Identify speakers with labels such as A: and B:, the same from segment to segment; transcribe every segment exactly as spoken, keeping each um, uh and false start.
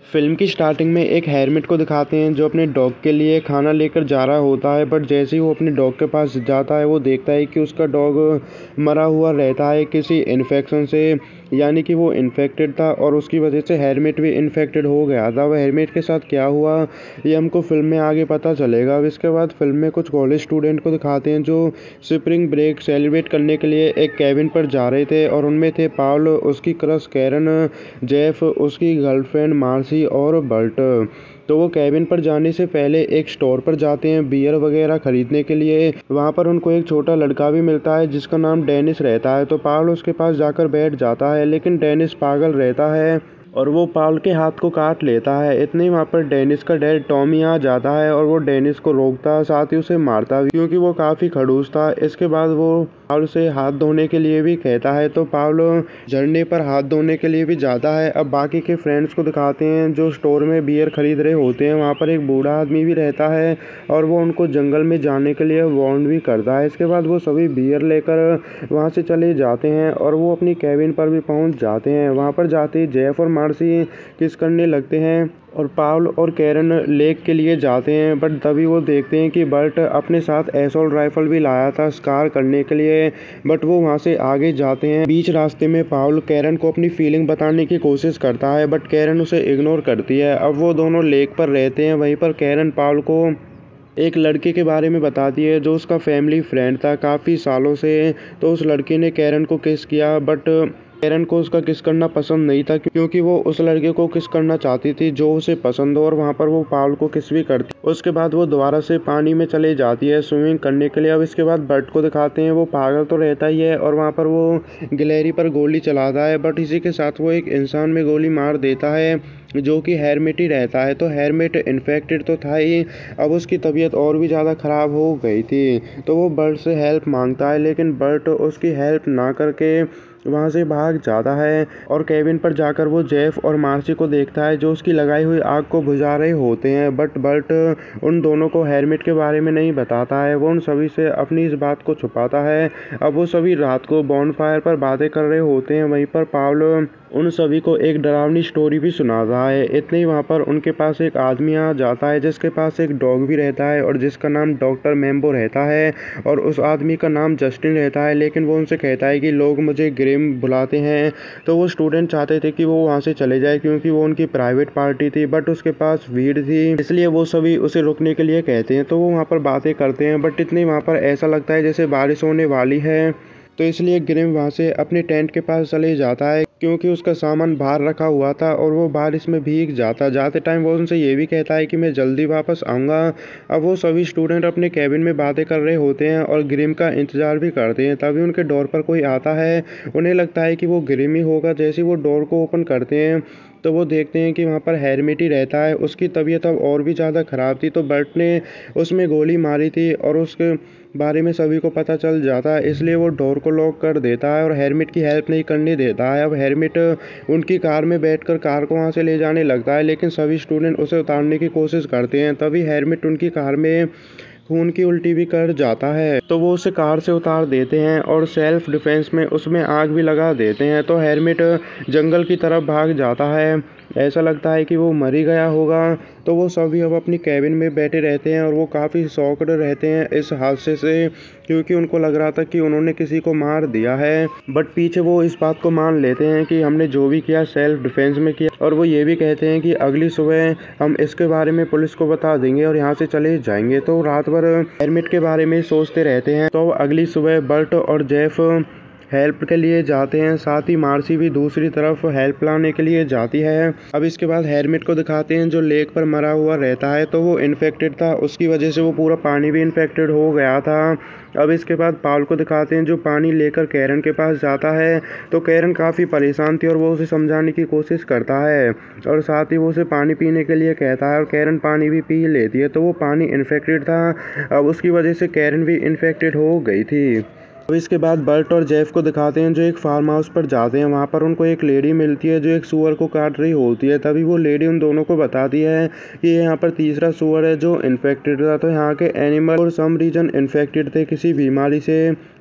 A: Film की starting में एक हेरमिट को दिखाते हैं जो अपने डॉग के लिए खाना लेकर जा रहा होता है। बट जैसे ही वो अपने डॉग के पास जाता है वो देखता है कि उसका डॉग मरा हुआ रहता है किसी इन्फेक्शन से, यानी कि वो इन्फेक्टेड था और उसकी वजह से हेरमिट भी इन्फेक्टेड हो गया था। वह हेरमिट के साथ क्या हुआ ये हमको फिल्म में आगे पता चलेगा। अब इसके बाद फिल्म में कुछ कॉलेज स्टूडेंट को दिखाते हैं जो स्प्रिंग ब्रेक सेलिब्रेट करने के लिए एक कैबिन पर जा रहे थे और उनमें थे पाउल, उसकी क्रश कैरन, जेफ, उसकी गर्लफ्रेंड मार्सी और बर्ट। तो वो कैबिन पर जाने से पहले एक स्टोर पर जाते हैं बियर वगैरह खरीदने के लिए। वहाँ पर उनको एक छोटा लड़का भी मिलता है जिसका नाम डेनिस रहता है। तो पाउल उसके पास जाकर बैठ जाता है, लेकिन डेनिस पागल रहता है और वो पाउल के हाथ को काट लेता है। इतने ही वहाँ पर डेनिस का डैड टॉमी आ जाता है और वो डेनिस को रोकता है, साथ ही उसे मारता भी क्योंकि वो काफ़ी खड़ूस था। इसके बाद वो पाउल से हाथ धोने के लिए भी कहता है, तो पाउल झरने पर हाथ धोने के लिए भी जाता है। अब बाकी के फ्रेंड्स को दिखाते हैं जो स्टोर में बियर खरीद रहे होते हैं। वहाँ पर एक बूढ़ा आदमी भी रहता है और वो उनको जंगल में जाने के लिए वार्न भी करता है। इसके बाद वो सभी बियर लेकर वहाँ से चले जाते हैं और वो अपनी कैबिन पर भी पहुँच जाते हैं। वहाँ पर जाते ही जेफ और मार्सी किस करने लगते हैं और पाउल और कैरन लेक के लिए जाते हैं। बट तभी वो देखते हैं कि बर्ट अपने साथ एसॉल्ट राइफल भी लाया था स्कार करने के लिए। बट वो वहाँ से आगे जाते हैं। बीच रास्ते में पाउल कैरन को अपनी फीलिंग बताने की कोशिश करता है बट कैरन उसे इग्नोर करती है। अब वो दोनों लेक पर रहते हैं। वहीं पर कैरन पाउल को एक लड़के के बारे में बताती है जो उसका फैमिली फ्रेंड था काफ़ी सालों से। तो उस लड़के ने कैरन को किस किया बट कैरन को उसका किस करना पसंद नहीं था क्योंकि वो उस लड़के को किस करना चाहती थी जो उसे पसंद हो, और वहाँ पर वो पाउल को किस भी करती। उसके बाद वो दोबारा से पानी में चले जाती है स्विमिंग करने के लिए। अब इसके बाद बर्ट को दिखाते हैं। वो पागल तो रहता ही है और वहाँ पर वो गिलहरी पर गोली चलाता है बट इसी के साथ वो एक इंसान में गोली मार देता है जो कि हेरमिट ही रहता है। तो हेरमिट इन्फेक्टेड तो था ही, अब उसकी तबीयत और भी ज़्यादा ख़राब हो गई थी। तो वो बर्ट से हेल्प मांगता है, लेकिन बर्ट उसकी हेल्प ना करके वहाँ से भाग जाता है और कैबिन पर जाकर वो जेफ और मार्सी को देखता है जो उसकी लगाई हुई आग को बुझा रहे होते हैं। बट बर्ट उन दोनों को हेरमिट के बारे में नहीं बताता है, वो उन सभी से अपनी इस बात को छुपाता है। अब वो सभी रात को बॉनफायर पर बातें कर रहे होते हैं। वहीं पर पाउल उन सभी को एक डरावनी स्टोरी भी सुना रहा है। इतने ही वहाँ पर उनके पास एक आदमी आ जाता है जिसके पास एक डॉग भी रहता है और जिसका नाम डॉक्टर मैम्बो रहता है और उस आदमी का नाम जस्टिन रहता है। लेकिन वो उनसे कहता है कि लोग मुझे ग्रिम बुलाते हैं। तो वो स्टूडेंट चाहते थे कि वो वहाँ से चले जाए क्योंकि वो उनकी प्राइवेट पार्टी थी बट उसके पास वीड थी, इसलिए वो सभी उसे रुकने के लिए कहते हैं। तो वो वहाँ पर बातें करते हैं बट इतनी वहाँ पर ऐसा लगता है जैसे बारिश होने वाली है, तो इसलिए ग्रिम वहाँ से अपने टेंट के पास चले जाता है क्योंकि उसका सामान बाहर रखा हुआ था और वो बारिश में भीग जाता। जाते टाइम वो उनसे ये भी कहता है कि मैं जल्दी वापस आऊँगा। अब वो सभी स्टूडेंट अपने कैबिन में बातें कर रहे होते हैं और ग्रिम का इंतज़ार भी करते हैं। तभी उनके डोर पर कोई आता है। उन्हें लगता है कि वो ग्रिम ही होगा। जैसे ही वो डोर को ओपन करते हैं तो वो देखते हैं कि वहाँ पर हेरमिट ही रहता है। उसकी तबीयत अब और भी ज़्यादा ख़राब थी, तो बर्ट ने उसमें गोली मारी थी और उसके बारे में सभी को पता चल जाता है, इसलिए वो डोर को लॉक कर देता है और हेरमिट की हेल्प नहीं करने देता है। अब हेरमिट उनकी कार में बैठकर कार को वहाँ से ले जाने लगता है, लेकिन सभी स्टूडेंट उसे उतारने की कोशिश करते हैं। तभी हेरमिट उनकी कार में खून की उल्टी भी कर जाता है, तो वो उसे कार से उतार देते हैं और सेल्फ डिफेंस में उसमें आग भी लगा देते हैं। तो हेरमिट जंगल की तरफ भाग जाता है। ऐसा लगता है कि वो मर ही गया होगा। तो वो सभी अब अपनी कैबिन में बैठे रहते हैं और वो काफ़ी शॉक्ड रहते हैं इस हादसे से क्योंकि उनको लग रहा था कि उन्होंने किसी को मार दिया है। बट पीछे वो इस बात को मान लेते हैं कि हमने जो भी किया सेल्फ डिफेंस में किया, और वो ये भी कहते हैं कि अगली सुबह हम इसके बारे में पुलिस को बता देंगे और यहाँ से चले जाएंगे। तो रात भर हेरमिट के बारे में सोचते रहते हैं। तो अगली सुबह बर्ट और जेफ हेल्प के लिए जाते हैं, साथ ही मार्सी भी दूसरी तरफ हेल्प लाने के लिए जाती है। अब इसके बाद हेरमिट को दिखाते हैं जो लेक पर मरा हुआ रहता है। तो वो इन्फेक्टेड था, उसकी वजह से वो पूरा पानी भी इन्फेक्टेड हो गया था। अब इसके बाद पाउल को दिखाते हैं जो पानी लेकर कैरन के पास जाता है। तो कैरन काफ़ी परेशान थी और वो उसे समझाने की कोशिश करता है और साथ ही वो उसे पानी पीने के लिए कहता है और कैरन पानी भी पी लेती है। तो वो पानी इन्फेक्टेड था, अब उसकी वजह से कैरन भी इन्फेक्टेड हो गई थी। अब इसके बाद बर्ट और जेफ को दिखाते हैं जो एक फार्म हाउस पर जाते हैं। वहाँ पर उनको एक लेडी मिलती है जो एक सूअर को काट रही होती है। तभी वो लेडी उन दोनों को बताती है कि यहाँ पर तीसरा सूअर है जो इन्फेक्टेड था। तो यहाँ के एनिमल और सम रीजन इन्फेक्टेड थे किसी बीमारी से।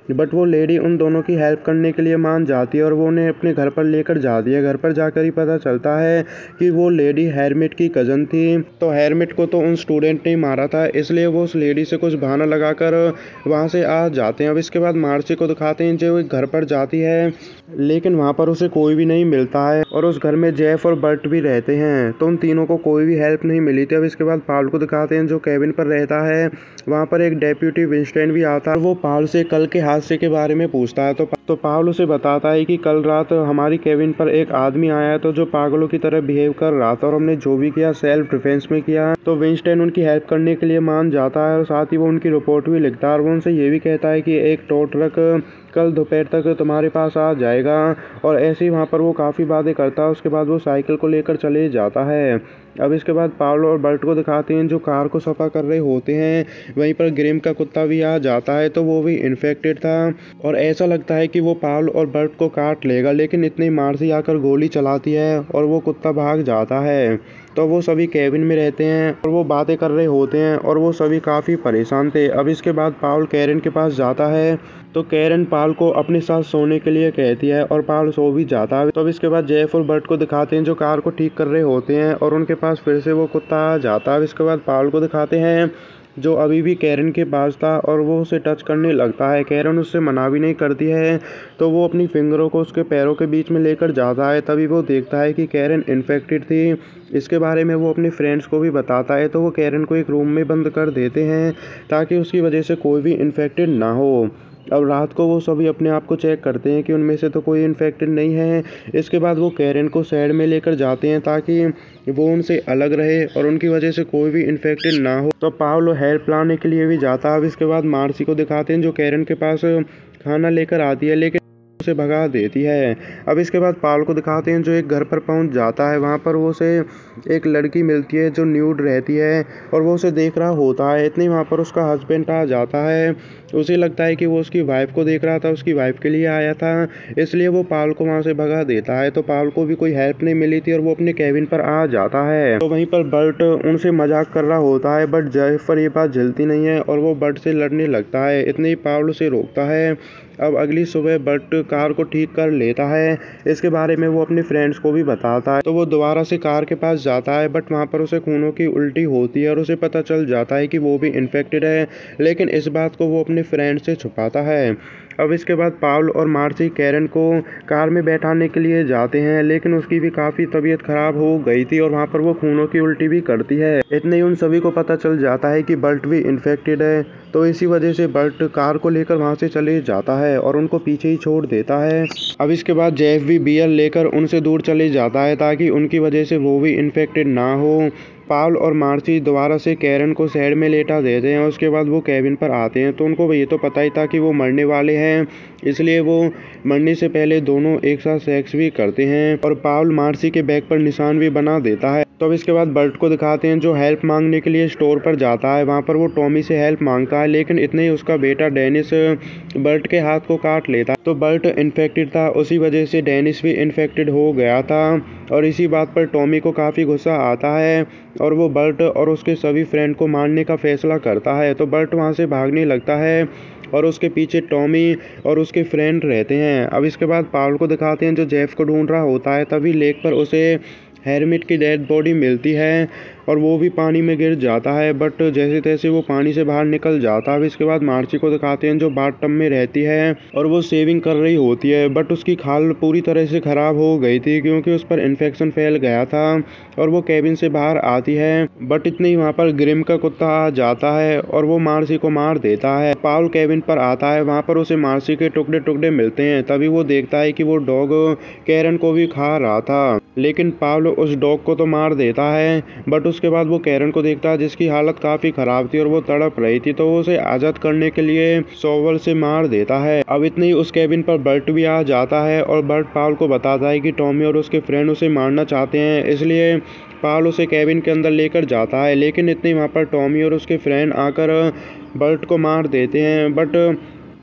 A: बट वो लेडी उन दोनों की हेल्प करने के लिए मान जाती है और वो उन्हें अपने घर पर लेकर जाती है। घर पर जाकर ही पता चलता है कि वो लेडी हेरमिट की कज़न थी। तो हेरमिट को तो उन स्टूडेंट ने मारा था, इसलिए वो उस लेडी से कुछ बहाना लगाकर वहाँ से आ जाते हैं। अब इसके बाद मार्सी को दिखाते हैं जो एक घर पर जाती है, लेकिन वहाँ पर उसे कोई भी नहीं मिलता है और उस घर में जेफ और बर्ट भी रहते हैं। तो उन तीनों को कोई भी हेल्प नहीं मिली थी। अब इसके बाद पाल को दिखाते हैं जो कैबिन पर रहता है। वहाँ पर एक डेप्यूटी विंस्टन भी आता है और वो पाल से कल के हादसे के बारे में पूछता है। तो तो पाल उसे बताता है कि कल रात हमारी कैबिन पर एक आदमी आया तो जो पागलों की तरह बिहेव कर रहा था और हमने जो भी किया सेल्फ डिफेंस में किया। तो विंस्टन उनकी हेल्प करने के लिए मान जाता है और साथ ही वो उनकी रिपोर्ट भी लिखता है और वो उनसे ये भी कहता है कि एक टो ट्रक कल दोपहर तक तुम्हारे पास आ जाएगा। और ऐसे ही वहाँ पर वो काफ़ी बातें करता है। उसके बाद वो साइकिल को लेकर चले जाता है। अब इसके बाद पाउलो और बर्ट को दिखाते हैं जो कार को सफ़ा कर रहे होते हैं। वहीं पर ग्रिम का कुत्ता भी आ जाता है तो वो भी इन्फेक्टेड था और ऐसा लगता है कि वो पाउलो और बर्ट को काट लेगा, लेकिन इतनी मार्सी आकर गोली चलाती है और वो कुत्ता भाग जाता है। तो वो सभी कैबिन में रहते हैं और वो बातें कर रहे होते हैं और वो सभी काफ़ी परेशान थे। अब इसके बाद पाउल कैरन के पास जाता है तो कैरन पाल को अपने साथ सोने के लिए कहती है और पाल सो भी जाता है। तो अब इसके बाद जेफ और बर्ट को दिखाते हैं जो कार को ठीक कर रहे होते हैं और उनके पास फिर से वो कुत्ता आ जाता है। इसके बाद पाल को दिखाते हैं जो अभी भी कैरन के पास था और वो उसे टच करने लगता है। कैरन उससे मना भी नहीं करती है तो वो अपनी फिंगरों को उसके पैरों के बीच में लेकर जाता है। तभी वो देखता है कि कैरन इन्फेक्टेड थी। इसके बारे में वो अपने फ्रेंड्स को भी बताता है तो वो कैरन को एक रूम में बंद कर देते हैं ताकि उसकी वजह से कोई भी इन्फेक्टेड ना हो। अब रात को वो सभी अपने आप को चेक करते हैं कि उनमें से तो कोई इन्फेक्टेड नहीं है। इसके बाद वो कैरन को साइड में लेकर जाते हैं ताकि वो उनसे अलग रहे और उनकी वजह से कोई भी इन्फेक्टेड ना हो। तो पाउलो हेल्प लाने के लिए भी जाता है। अब इसके बाद मार्सी को दिखाते हैं जो कैरन के पास खाना लेकर आती है लेकिन उसे भगा देती है। अब इसके बाद पाल को दिखाते हैं जो एक घर पर पहुंच जाता है। वहां पर वो उसे एक लड़की मिलती है जो न्यूड रहती है और वो उसे देख रहा होता है। इतनी वहां पर उसका हस्बैंड आ जाता है। उसे लगता है कि वो उसकी वाइफ को देख रहा था, उसकी वाइफ के लिए आया था, इसलिए वो पाल को वहां से भगा देता है। तो पाल को भी कोई हेल्प नहीं मिली थी और वो अपने कैबिन पर आ जाता है। तो वहीं पर बर्ट उनसे मजाक कर रहा होता है बट जेफ पर ये बात झेलती नहीं है और वो बर्ट से लड़ने लगता है। इतने ही पाल उसे रोकता है। अब अगली सुबह बर्ट कार को ठीक कर लेता है। इसके बारे में वो अपने फ्रेंड्स को भी बताता है। तो वो दोबारा से कार के पास जाता है बट वहाँ पर उसे खूनों की उल्टी होती है और उसे पता चल जाता है कि वो भी इन्फेक्टेड है, लेकिन इस बात को वो अपने फ्रेंड से छुपाता है। अब इसके बाद पाउल और मार्सी कैरन को कार में बैठाने के लिए जाते हैं लेकिन उसकी भी काफ़ी तबीयत खराब हो गई थी और वहाँ पर वो खूनों की उल्टी भी करती है। इतने ही उन सभी को पता चल जाता है कि बर्ट भी इन्फेक्टेड है। तो इसी वजह से बर्ट कार को लेकर वहाँ से चले जाता है और उनको पीछे ही छोड़ देता है। अब इसके बाद जेफ भी बियर लेकर उनसे दूर चले जाता है ताकि उनकी वजह से वो भी इन्फेक्टेड ना हो। पाउल और मार्सी दोबारा से कैरन को साइड में लेटा देते हैं। उसके बाद वो कैबिन पर आते हैं तो उनको ये तो पता ही था कि वो मरने वाले हैं, इसलिए वो मरने से पहले दोनों एक साथ सेक्स भी करते हैं और पाउल मार्सी के बैग पर निशान भी बना देता है। तो अब इसके बाद बर्ट को दिखाते हैं जो हेल्प मांगने के लिए स्टोर पर जाता है। वहाँ पर वो टॉमी से हेल्प मांगता है लेकिन इतने ही उसका बेटा डेनिस बर्ट के हाथ को काट लेता है। तो बर्ट इन्फेक्टेड था, उसी वजह से डेनिस भी इन्फेक्टेड हो गया था और इसी बात पर टॉमी को काफ़ी गुस्सा आता है और वो बर्ट और उसके सभी फ्रेंड को मारने का फैसला करता है। तो बर्ट वहाँ से भागने लगता है और उसके पीछे टॉमी और उसके फ्रेंड रहते हैं। अब इसके बाद पाउल को दिखाते हैं जो जेफ को ढूंढ रहा होता है। तभी लेक पर उसे हेरमिट की डेड बॉडी मिलती है और वो भी पानी में गिर जाता है बट जैसे तैसे वो पानी से बाहर निकल जाता है। इसके बाद मार्सी को दिखाते हैं जो बाथटब में रहती है और वो शेविंग कर रही होती है बट उसकी खाल पूरी तरह से ख़राब हो गई थी क्योंकि उस पर इन्फेक्शन फैल गया था और वो कैबिन से बाहर आती है बट इतने ही वहाँ पर ग्रिम का कुत्ता आ जाता है और वो मार्सी को मार देता है। पाउल कैबिन पर आता है, वहाँ पर उसे मार्सी के टुकड़े टुकड़े मिलते हैं। तभी वो देखता है कि वो डॉग कैरन को भी खा रहा था, लेकिन पाउल उस डॉग को तो मार देता है बट उसके बाद वो कैरन को देखता है जिसकी हालत काफ़ी ख़राब थी और वो तड़प रही थी। तो वो उसे आज़ाद करने के लिए शॉवल से मार देता है। अब इतने ही उस कैबिन पर बर्ट भी आ जाता है और बर्ट पाउल को बताता है कि टॉमी और उसके फ्रेंड उसे मारना चाहते हैं, इसलिए पाउल उसे कैबिन के अंदर लेकर जाता है। लेकिन इतने वहाँ पर टॉमी और उसके फ्रेंड आकर बर्ट को मार देते हैं बट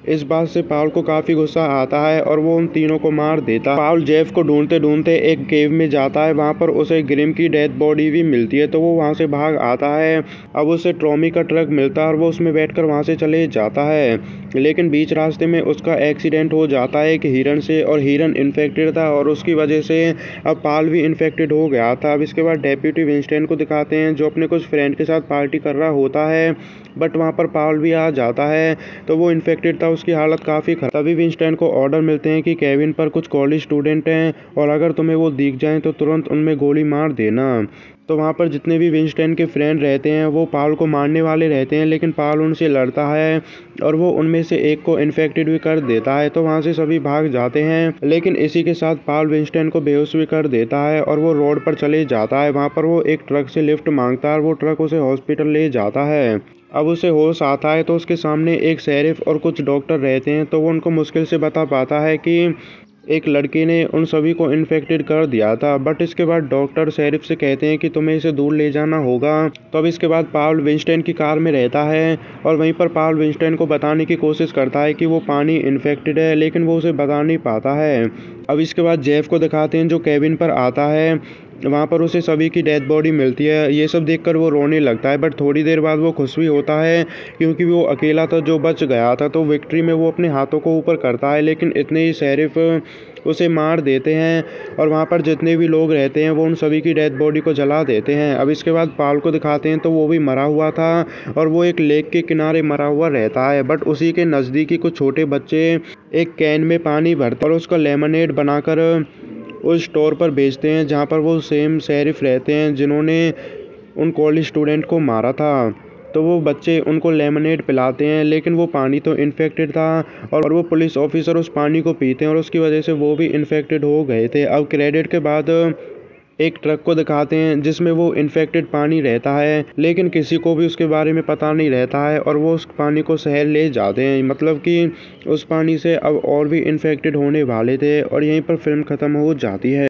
A: इस बात से पाउल को काफ़ी गुस्सा आता है और वो उन तीनों को मार देता है। पाउल जेफ को ढूंढते ढूंढते एक केव में जाता है, वहाँ पर उसे ग्रिम की डेड बॉडी भी मिलती है, तो वो वहाँ से भाग आता है। अब उसे ट्रॉमी का ट्रक मिलता है और वो उसमें बैठकर वहाँ से चले जाता है, लेकिन बीच रास्ते में उसका एक्सीडेंट हो जाता है एक हिरन से, और हिरन इन्फेक्टेड था और उसकी वजह से अब पाउल भी इन्फेक्टेड हो गया था। अब इसके बाद डेप्यूटी विंस्टन को दिखाते हैं जो अपने कुछ फ्रेंड के साथ पार्टी कर रहा होता है, बट वहाँ पर पाउल भी आ जाता है, तो वो इन्फेक्टेड था, उसकी हालत काफ़ी खराब। तभी विंस्टन को ऑर्डर मिलते हैं कि केविन पर कुछ कॉलेज स्टूडेंट हैं और अगर तुम्हें वो दिख जाएं तो तुरंत उनमें गोली मार देना। तो वहाँ पर जितने भी विंस्टन के फ्रेंड रहते हैं वो पाउल को मारने वाले रहते हैं, लेकिन पाउल उनसे लड़ता है और वो उनमें से एक को इन्फेक्टेड भी कर देता है, तो वहाँ से सभी भाग जाते हैं। लेकिन इसी के साथ पाउल विंस्टन को बेहोश भी कर देता है और वो रोड पर चले जाता है। वहाँ पर वो एक ट्रक से लिफ्ट मांगता है और वो ट्रक उसे हॉस्पिटल ले जाता है। अब उसे होश आता है तो उसके सामने एक शेरिफ और कुछ डॉक्टर रहते हैं, तो वो उनको मुश्किल से बता पाता है कि एक लड़की ने उन सभी को इन्फेक्टेड कर दिया था। बट इसके बाद डॉक्टर शेरिफ से कहते हैं कि तुम्हें इसे दूर ले जाना होगा। तो अब इसके बाद पाउल विंस्टन की कार में रहता है और वहीं पर पाउल विंस्टन को बताने की कोशिश करता है कि वो पानी इन्फेक्टेड है, लेकिन वो उसे बता नहीं पाता है। अब इसके बाद जेफ को दिखाते हैं जो केबिन पर आता है, वहाँ पर उसे सभी की डेड बॉडी मिलती है। ये सब देखकर वो रोने लगता है, बट थोड़ी देर बाद वो खुश भी होता है क्योंकि वो अकेला था जो बच गया था। तो विक्ट्री में वो अपने हाथों को ऊपर करता है, लेकिन इतने ही शेरिफ उसे मार देते हैं और वहाँ पर जितने भी लोग रहते हैं वो उन सभी की डेड बॉडी को जला देते हैं। अब इसके बाद पाउल को दिखाते हैं तो वो भी मरा हुआ था और वो एक लेक के किनारे मरा हुआ रहता है, बट उसी के नज़दीकी कुछ छोटे बच्चे एक कैन में पानी भरते और उसका लेमनेड बनाकर उस स्टोर पर बेचते हैं जहाँ पर वो सेम शेरिफ रहते हैं जिन्होंने उन कॉलेज स्टूडेंट को मारा था। तो वो बच्चे उनको लेमनेड पिलाते हैं, लेकिन वो पानी तो इन्फेक्टेड था और वो पुलिस ऑफिसर उस पानी को पीते हैं और उसकी वजह से वो भी इन्फेक्टेड हो गए थे। अब क्रेडिट के बाद एक ट्रक को दिखाते हैं जिसमें वो इन्फेक्टेड पानी रहता है, लेकिन किसी को भी उसके बारे में पता नहीं रहता है और वो उस पानी को शहर ले जाते हैं, मतलब कि उस पानी से अब और भी इन्फेक्टेड होने वाले थे। और यहीं पर फिल्म ख़त्म हो जाती है।